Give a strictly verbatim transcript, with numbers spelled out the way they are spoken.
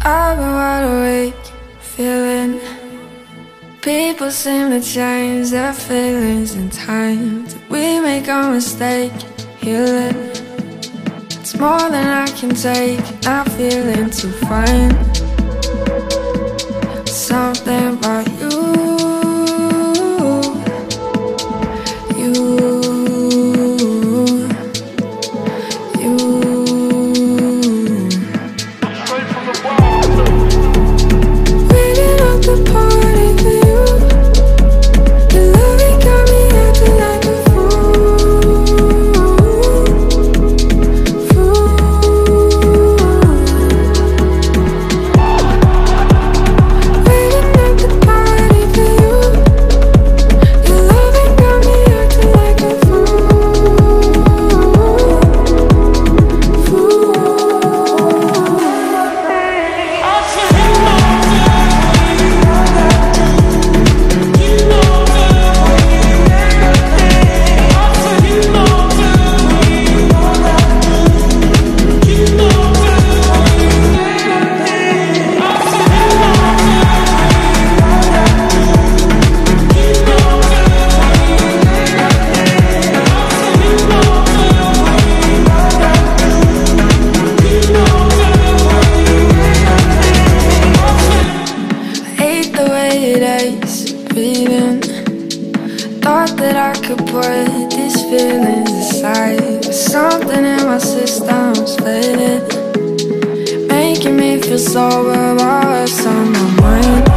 I've been wide awake, feeling. People seem to change their feelings in time. Did we make a mistake? Healing. It's more than I can take. Not feeling too fine. Something about you. You. Thought that I could put these feelings aside, but something in my system's faded, making me feel sober while it's on my mind.